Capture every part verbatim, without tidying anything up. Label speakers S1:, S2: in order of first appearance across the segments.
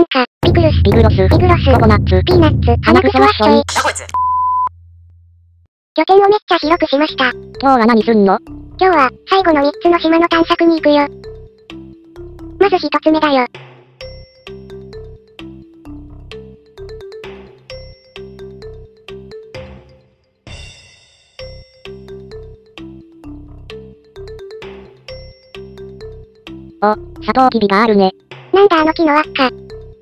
S1: なんか、ピクルス、
S2: ビグロス、
S1: ビグロス、
S2: ココナッツ、
S1: ピーナッツ、
S2: 鼻くそワッショイ。
S1: 拠点をめっちゃ広くしました。
S2: 今日は何すんの？
S1: 今日は、最後のみっつの島の探索に行くよ。まずひとつめだよ。
S2: お、サトウキビがあるね。
S1: なんだあの木の輪っか。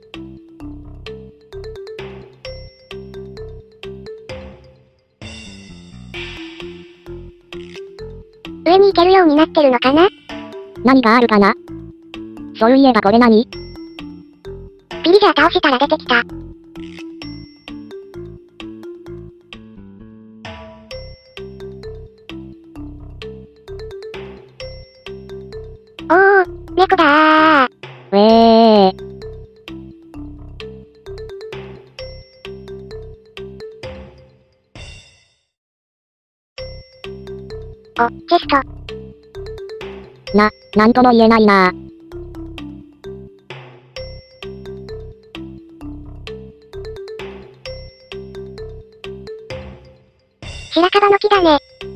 S1: 上に行けるようになってるのかな？
S2: 何があるかな？そういえばこれ何？
S1: ピリジャー倒したら出てきた。おー、猫だー。
S2: ウェー。
S1: お、チェスト。
S2: な、なんとも言えないなぁ。
S1: 白樺の木だね。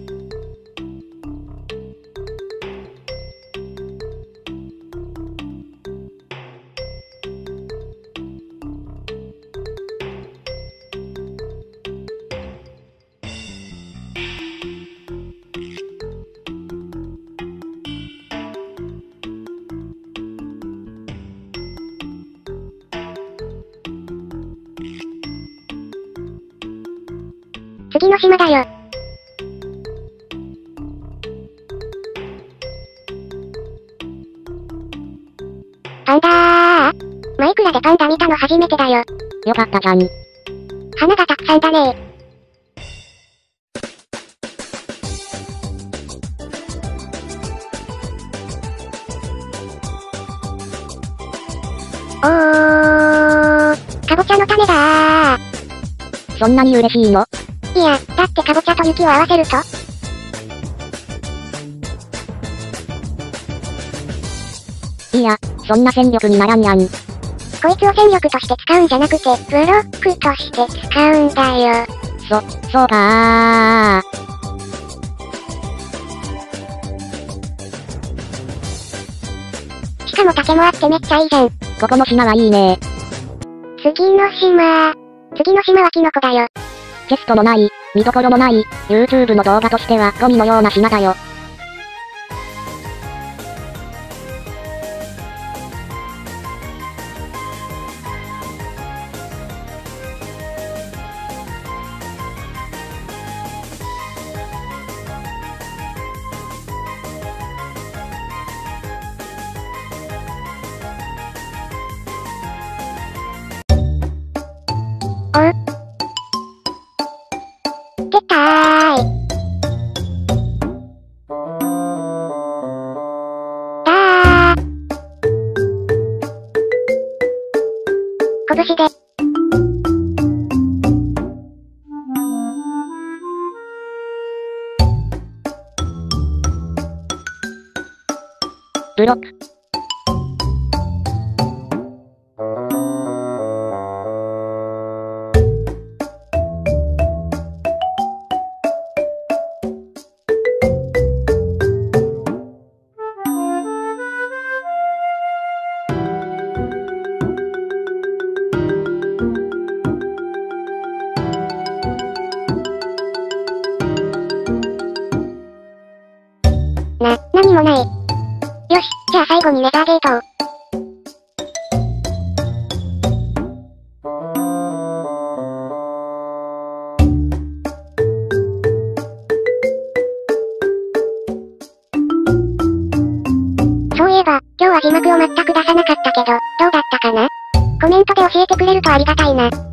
S1: 次の島だよ。パンダー。マイクラでパンダ見たの初めてだよ。
S2: よかったじゃん。
S1: 花がたくさんだねー。おー、かぼちゃの種だー。
S2: そんなに嬉しいの？
S1: いや、だってかぼちゃと雪を合わせると
S2: いや、そんな戦力にならんやん。
S1: こいつを戦力として使うんじゃなくて、ブロックとして使うんだよ。
S2: そ、そうかー。
S1: しかも竹もあってめっちゃいいじゃん。
S2: ここの島はいいね。
S1: 次の島。次の島はキノコだよ。
S2: チェストのない、見どころのない、YouTube の動画としてはゴミのような島だよ。
S1: おう。出たーい。だー。拳で。
S2: ブロック。
S1: な、何もない。よし、じゃあ最後にネザーゲートを。そういえば、今日は字幕を全く出さなかったけど、どうだったかな？コメントで教えてくれるとありがたいな。